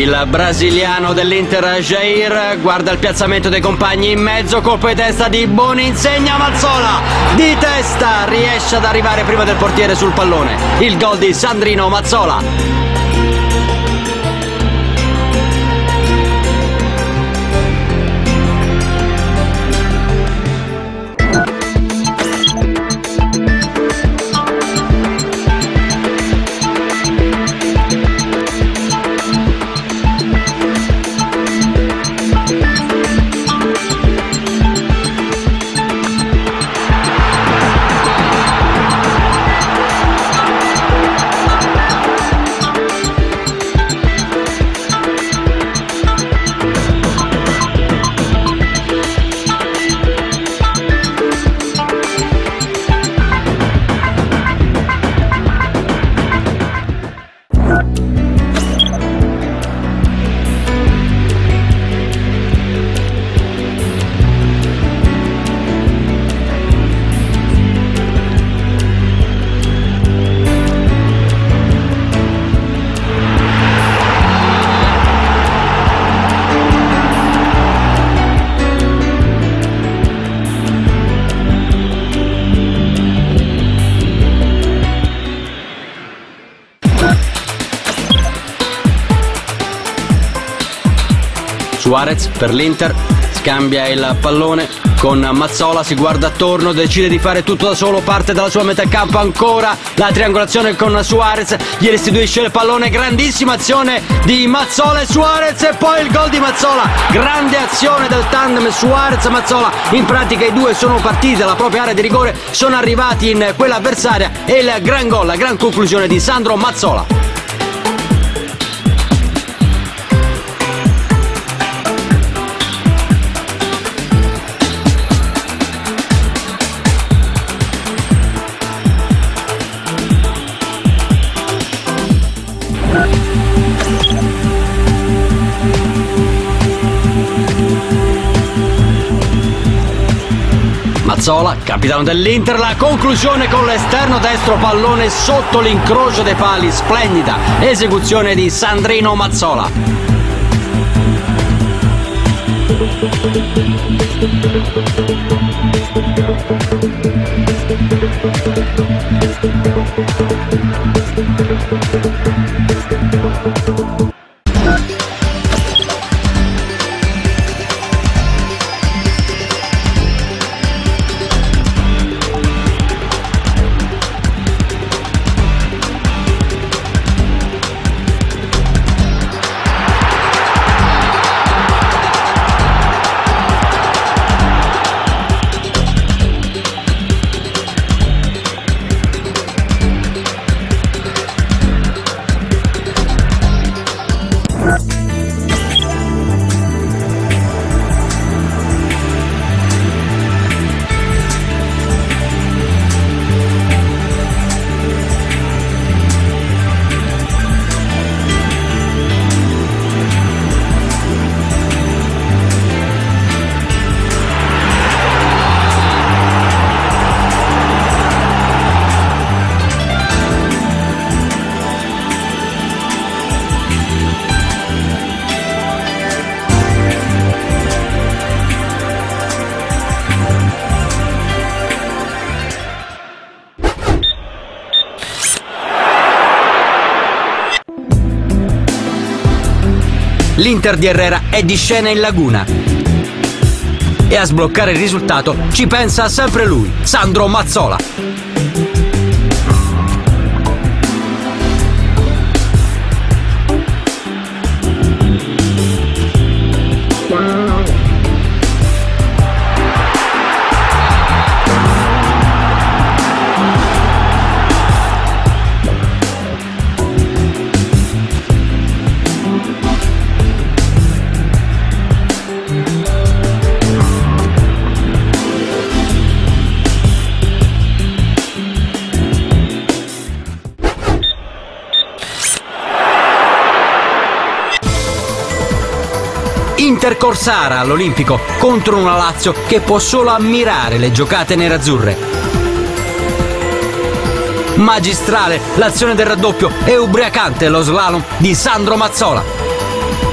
Il brasiliano dell'Inter Jair guarda il piazzamento dei compagni in mezzo, colpo di testa di Boni, insegna Mazzola, di testa riesce ad arrivare prima del portiere sul pallone. Il gol di Sandrino Mazzola. Suarez per l'Inter, scambia il pallone con Mazzola, si guarda attorno, decide di fare tutto da solo, parte dalla sua metà campo, ancora la triangolazione con Suarez, gli restituisce il pallone, grandissima azione di Mazzola e Suarez e poi il gol di Mazzola, grande azione del tandem Suarez-Mazzola, in pratica i due sono partiti dalla propria area di rigore, sono arrivati in quella avversaria e il gran gol, la gran conclusione di Sandro Mazzola. Mazzola, capitano dell'Inter, la conclusione con l'esterno destro, pallone sotto l'incrocio dei pali, splendida esecuzione di Sandrino Mazzola. L'Inter di Herrera è di scena in laguna e a sbloccare il risultato ci pensa sempre lui, Sandro Mazzola. Inter Corsara all'Olimpico contro una Lazio che può solo ammirare le giocate nerazzurre. Magistrale l'azione del raddoppio e ubriacante lo slalom di Sandro Mazzola.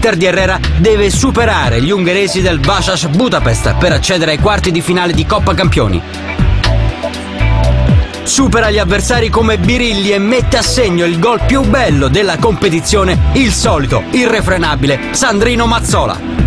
l'Inter di Herrera deve superare gli ungheresi del Vasas Budapest per accedere ai quarti di finale di Coppa Campioni. Supera gli avversari come birilli e mette a segno il gol più bello della competizione, il solito, irrefrenabile Sandrino Mazzola.